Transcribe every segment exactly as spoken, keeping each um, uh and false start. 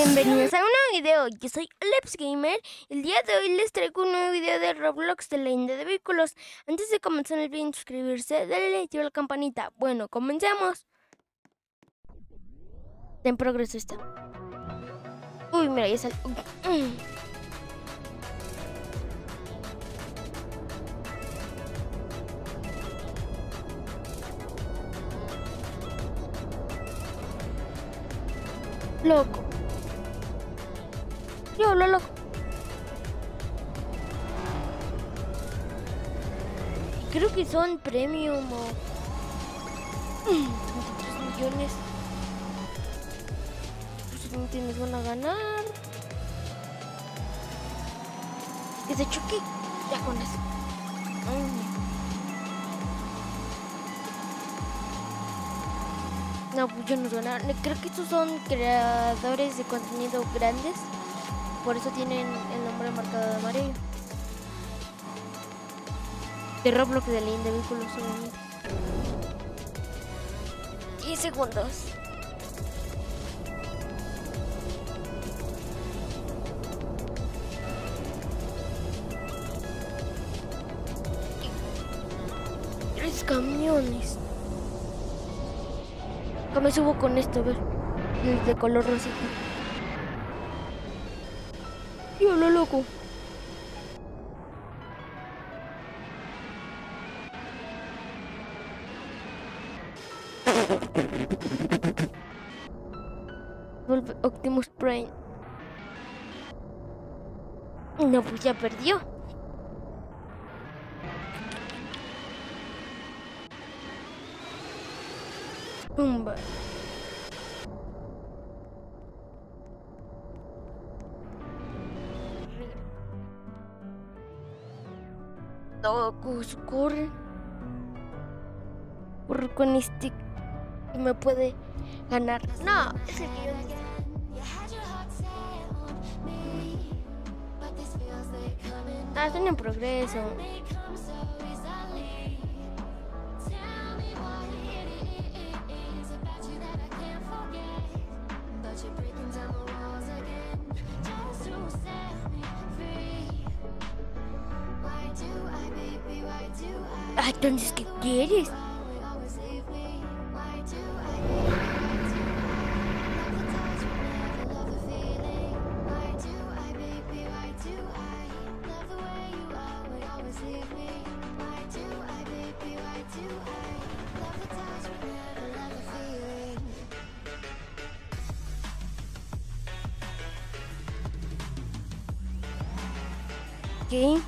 Bienvenidos a un nuevo video, yo soy Aleps Gamer. El día de hoy les traigo un nuevo video de Roblox de la India de vehículos. Antes de comenzar el video, suscribirse, dale like y a la campanita. Bueno, comencemos. En progreso está. Uy, mira, ya sale. Mm. Loco. Yo, lo loco. Creo que son premium o... veintitrés millones. Pues nos van a ganar. Que se choque. Ya con eso. No, pues yo no van a ganar. Creo que estos son creadores de contenido grandes. Por eso tienen el nombre marcado de amarillo. De Roblox de la India de vehículos, obviamente. diez segundos. Tres camiones. Acá me subo con esto, a ver. El de color rosita. Yo lo loco. Vuelve Optimus Prime. No, pues ya perdió. Pumba. Locos, corre. Corre con este que me puede ganar. No, es el que yo necesito. Ah, están en progreso. Ah, entonces, ¿qué quieres? ¿Qué?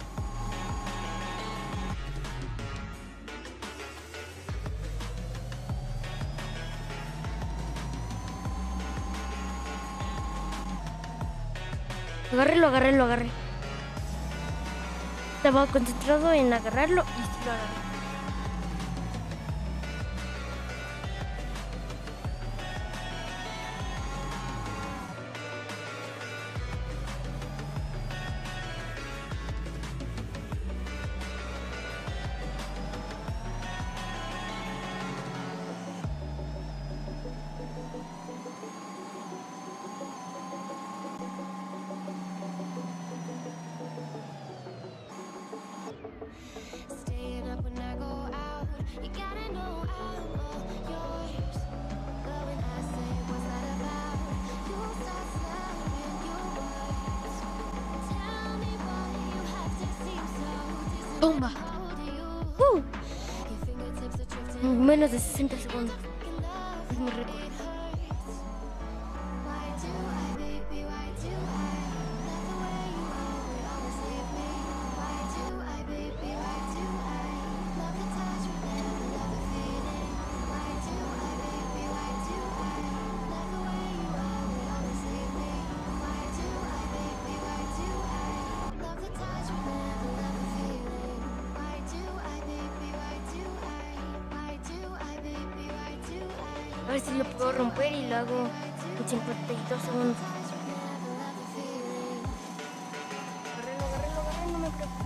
Agarré, lo agarré, lo agarré. Estaba concentrado en agarrarlo y sí lo agarré. ¡Bomba! Uh. Menos de sesenta segundos. Es muy rico. A ver si lo puedo romper y lo hago en cincuenta y dos segundos. Agárralo, agárralo, agárralo, no me preocupes.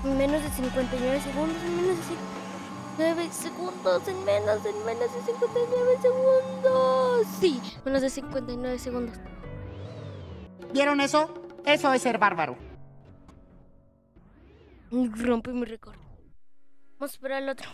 En menos de cincuenta y nueve segundos, en menos de nueve segundos, en menos, en menos de cincuenta y nueve segundos. Sí, menos de cincuenta y nueve segundos. ¿Vieron eso? Eso es ser bárbaro. Rompí mi récord. Vamos a esperar al otro.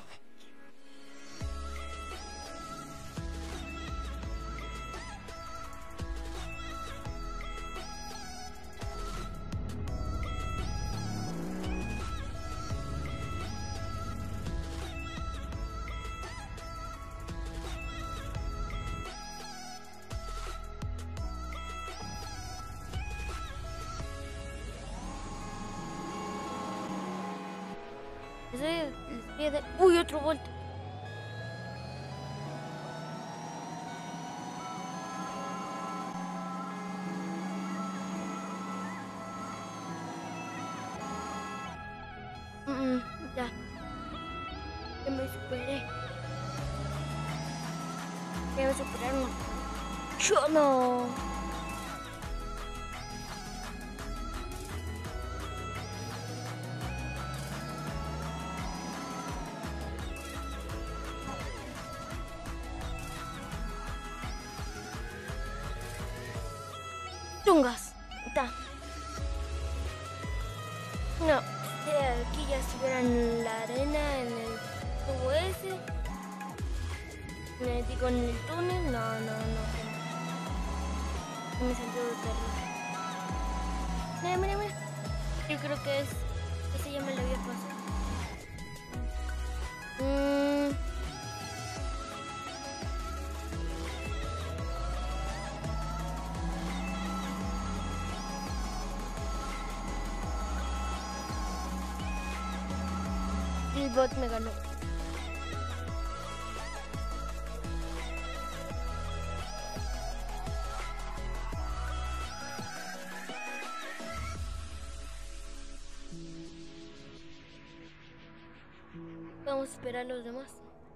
Les voy a dar... ¡Uy, otro volt! Mm, mm, ya. Ya me superé. Ya me superaron. ¡Yo no! Chungas. Está. No. Aquí ya estuvieran en la arena, en el tubo ese. Me digo en el túnel. No, no, no. Me siento terrible. Mira, mira, mira. Yo creo que es. Ese ya me lo había pasado. Mmm. El bot me ganó. Vamos a esperar a los demás.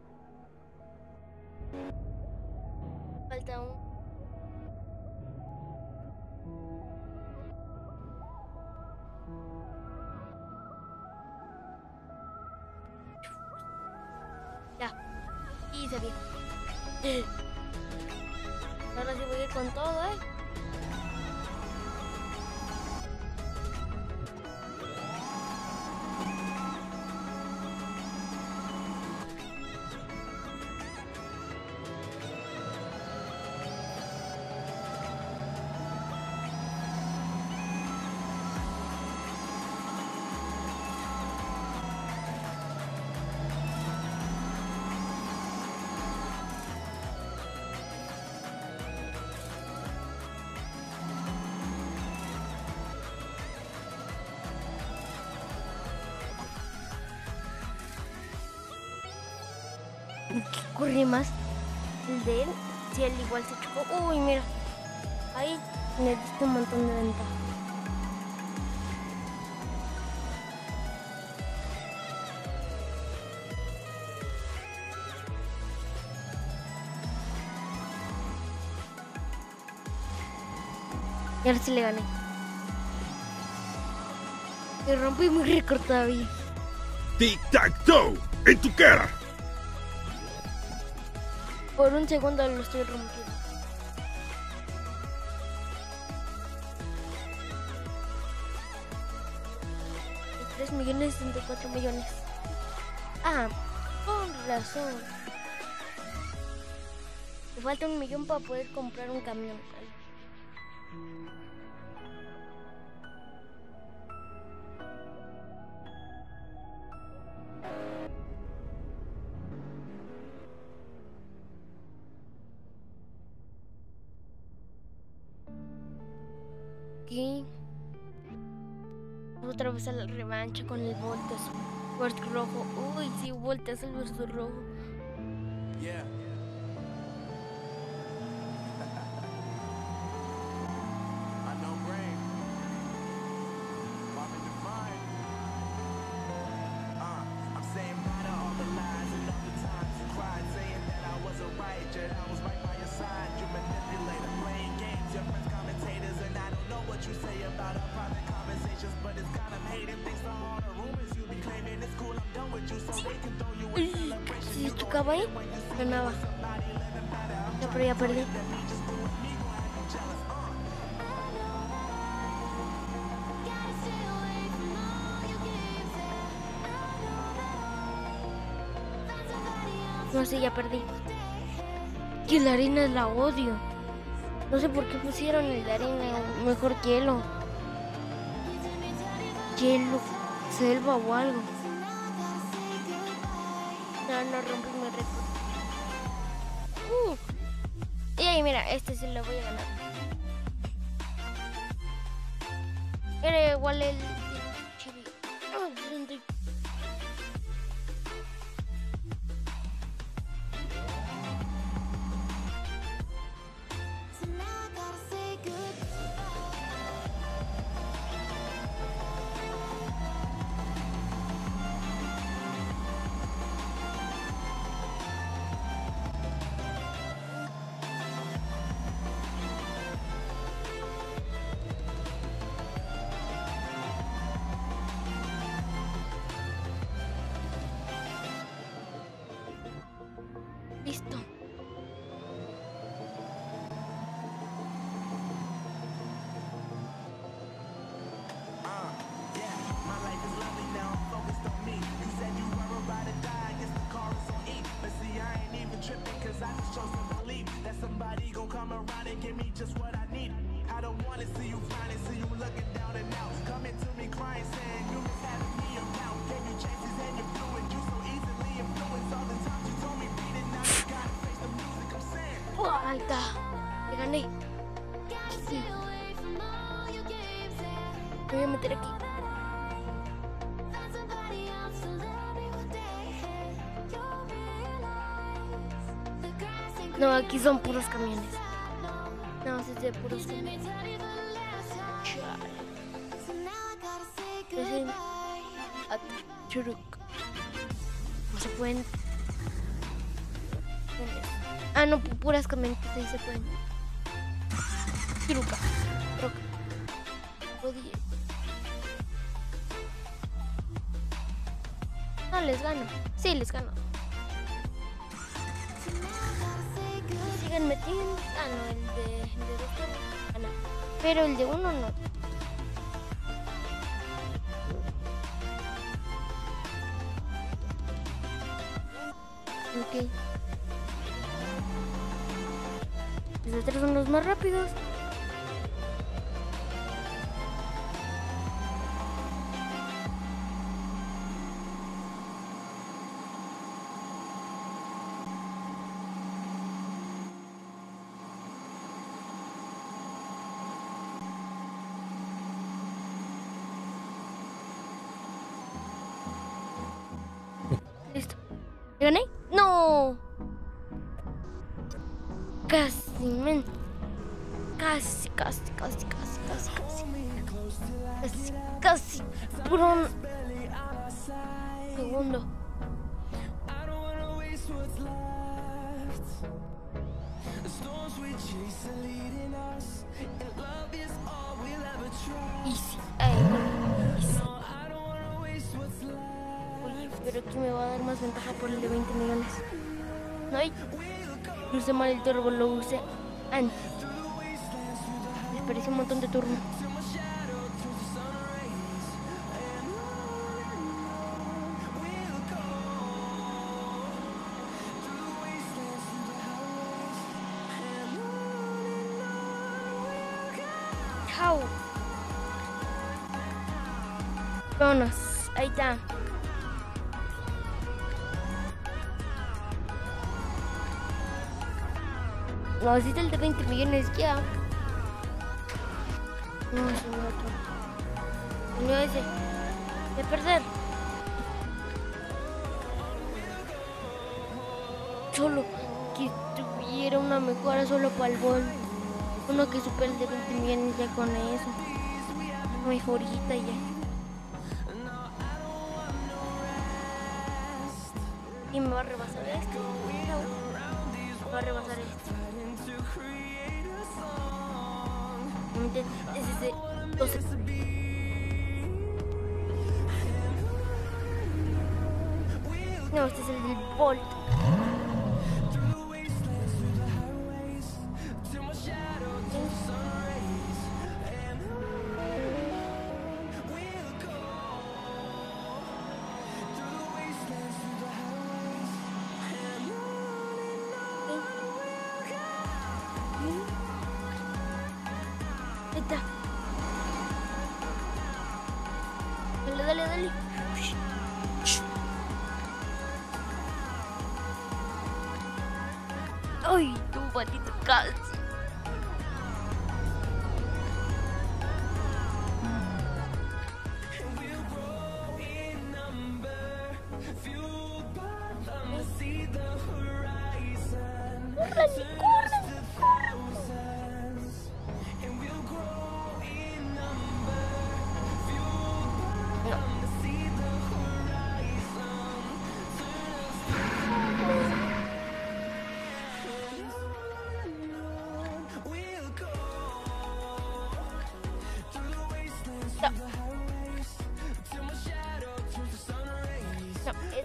Falta un. Y se vio. Ahora sí voy a ir con todo, ¿eh? Corre más el de él, si él igual se chocó. Uy, mira, ahí me diste un montón de ventaja. Y ahora sí le gané. Y rompí mi récord todavía. Tic-tac-toe, en tu cara. Por un segundo lo estoy rompiendo. tres millones, sesenta y cuatro millones. Ah, con razón. Me falta un millón para poder comprar un camión. Aquí. Otra vez a la revancha con el Voltas versus rojo. Uy, sí, Voltas versus rojo. Yeah. I know brain. Marvin Divine. Uh, I'm saying bye to all the lies and all the times you cried, saying that I wasn't right, yet I was right by your side. You manipulator, playing games, your friends commentators, and I don't know what you say about our private conversations, but it's kind of hating things so hard. Si chocaba ahí, ganaba. Ya, pero ya perdí. No sé, ya perdí. Y la arena la odio. No sé por qué pusieron el de arena, mejor hielo. Hielo, selva o algo. No, no rompí mi récord. Uh. Y ahí, mira, este sí lo voy a ganar. Era igual el chibi. Oh, ¿dónde? Listo. Ahí está. Te gané. Sí. Me voy a meter aquí. No, aquí son puros camiones. No, es de puros camiones. Es en Churuk. No se pueden. Ah, no, puras camionetas ahí se pueden. Truca. Truca. Podía. No, les gano. Sí, les gano. Siguen metiendo. Ah, no, el de, el de dos gana. Pero el de uno no. Ok. Los otros son los más rápidos. Listo. ¿Gané? ¡No! Casi, men. Casi, casi, casi, casi, casi, casi. Casi, casi. Por un segundo. Easy. Ay, easy. Oye, pero aquí me va a dar más ventaja por el de veinte millones. No hay. Usé mal el turbo, lo usé antes. Desperdicié un montón de turno. Chao. Vámonos. Ahí está. No, necesito el de veinte millones ya. No, ese no otro. No, ese. Voy a perder. Solo que tuviera una mejora solo para el gol. Uno que supere el de veinte millones ya con eso. Mejorita ya. Y me va a rebasar esto. Me va a rebasar esto. Es ese doce. No, este es el del Bolt. Ahí está. Dale, dale, dale. Ay, tu patito casi. Corre, sí, corre, no. No, es...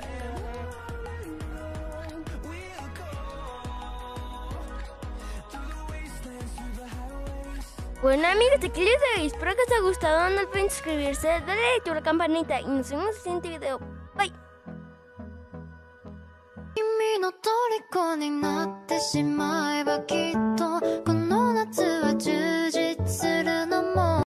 Bueno amigos, aquí les doy. Espero que os haya gustado. No olviden suscribirse, darle like a la campanita y nos vemos en el siguiente video. Bye. 君の虜になってしまえばきっと